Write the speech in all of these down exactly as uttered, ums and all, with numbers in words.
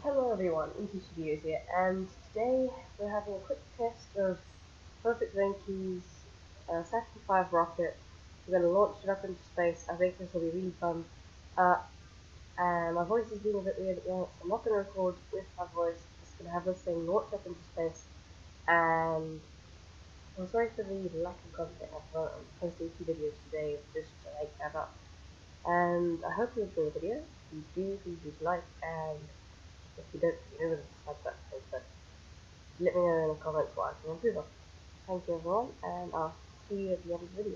Hello everyone, Inky Studios here, and today we're having a quick test of Purfect-Blinkey's uh, Saturn five rocket. We're going to launch it up into space. I think this will be really fun. Uh, and my voice is being a bit weird at the moment, so I'm not going to record with my voice. I'm just going to have this thing launch up into space, and I'm sorry for the lack of content. I'm posting two videos today just to make that up. And I hope you enjoy the video. If you do, please do like, and if you don't, you know the dislike button, but let me know in the comments what I can improve on. Thank you everyone, and I'll see you at the end of the video.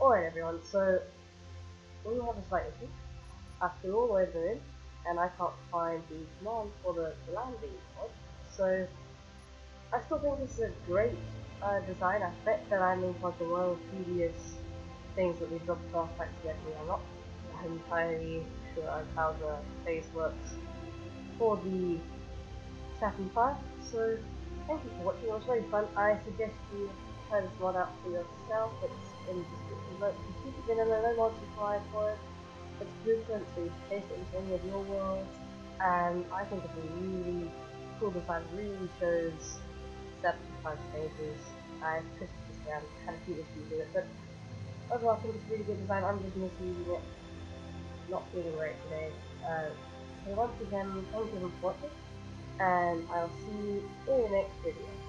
Alright everyone, so we have a slight issue. I flew all the way to the moon, and I can't find the command for the, the landing pod. So I still think this is a great uh, design. I bet the landing pods are one of the previous things that we dropped off accidentally. I'm not entirely sure on how the phase works for the Saturn five. So thank you for watching. It was very fun. I suggest you try this mod out for yourself. It's in the description below. You can keep it vanilla, no mods required for it. It's blueprint, so you can paste it into any of your worlds. And I think it's a really cool design. Really shows Saturn five stages. I twisted this down, had a few issues with it, but overall I think it's a really good design. I'm just misusing it. Not feeling great today. Uh, so once again, thank you for watching, and I'll see you in the next video.